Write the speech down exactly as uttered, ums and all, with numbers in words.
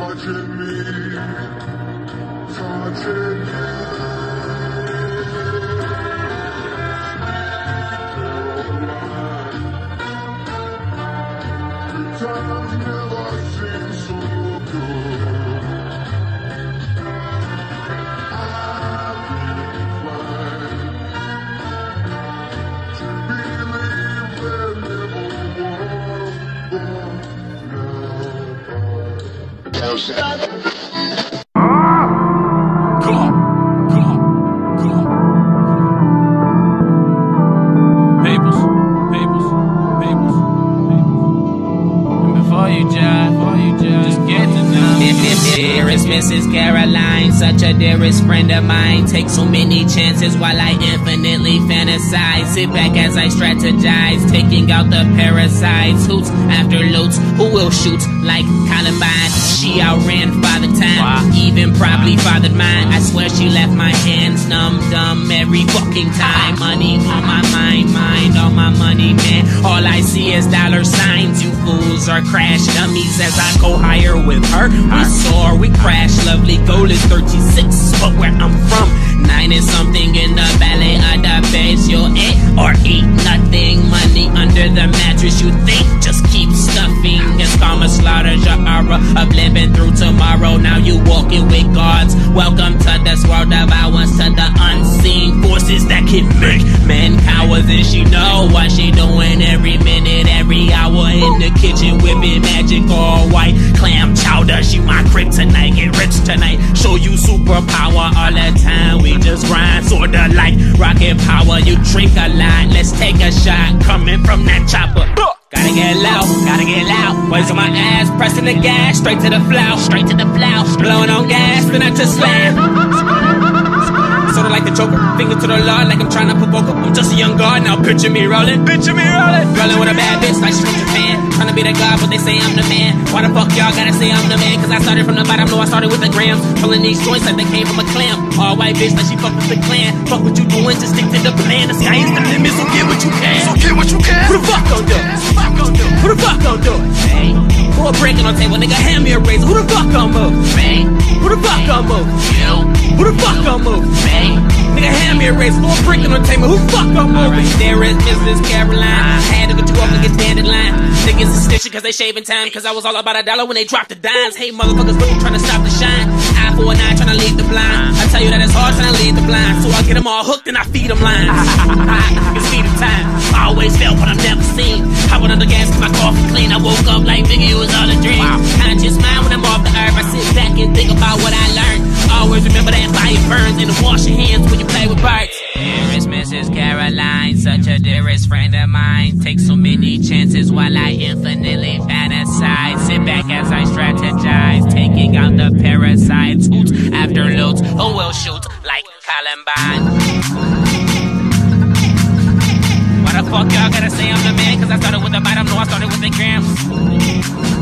touching me, touching you. Times never seem so good. I've been inclined to believe there never was love. Come on, come on, come on. Peoples, peoples, peoples, peoples. And before you jive, before you jive, just get to know. Dearest Missus Caroline, such a dearest friend of mine. Take so many chances while I infinitely fantasize. Sit back as I strategize, taking out the parasites. Hoots after loots, who will shoot like Columbine? She outran father time, wow. Even probably fathered mine. I swear she left my hands numb, dumb every fucking time. Money on my mind, mind on my money, man. All I see is dollar signs. You fools are crash dummies as I go higher with her. We soar, we crash. Lovely goal is thirty-six, but where I'm from, nine is something in the valley of the base. You'll eat or eat nothing. Money under the mattress, you think? Just keep stuffing. It's karma slaughtered your aura of living through tomorrow. Now you walking with gods. Welcome to this world of ours, to the unseen forces that can make men cowards. And she know what she doing every minute, every hour in the kitchen, whipping magic all white clam chowder. She my kryptonite, get rich tonight. Show you superpower all the time. We just grind, sorta like rocket power. You drink a lot, let's take a shot. Coming from that chopper. Gotta get loud, gotta get loud. Boys on my ass, pressing the gas, straight to the flow, straight to the flow. Blowing on gas, then I just slam. Sorta like the Joker, finger to the Lord, like I'm trying to provoke her. I'm just a young god, now picture me rolling, picture me rolling. Rolling with a bad bitch like she's from Japan. Trying to be the god, but they say I'm the man. Why the fuck y'all gotta say I'm the man? Cause I started from the bottom, no I started with the grams. Pulling these joints like they came from a clam. All white bitch like she fuck with the clan. Fuck what you doing, just stick to the plan. The sky is the limit, so get what you can. So get what you can. Who the fuck gon' do it? Who the fuck gon' do it? Hey. Who a break on the table, nigga, hand me a razor. Who the fuck gon' move? Me. Who the fuck gon' move? You. Who the fuck gon' move? Me. Nigga, hand me a razor. Who a break on the table, who the fuck gon' move? Right. There is Missus Caroline. I had to go too often to get standing line. Niggas is stitching cause they shaving time. Cause I was all about a dollar when they dropped the dimes. Hey motherfuckers, really trying to stop the shine. Eye for an eye, trying to lead the blind. I tell you that it's hard trying to lead the blind. So I get them all hooked and I feed them lines. It's feed them time. I always felt what I've never seen. I went under gas cause my coffee clean. I woke up like Biggie, it was all a dream. Wow. Conscious mind when I'm off the earth. I sit back and think about what I learned. Always remember that fire burns and wash your hands when you play with birds. Dearest Missus Caroline, such a dearest friend of mine. Take so many chances while I infinitely fantasize. Sit back as I strategize, taking out the parasites. Hoots after loots, who will shoot like Columbine? Why the fuck y'all gotta say I'm the man? Cause I started with the bottom, no I started with the grams.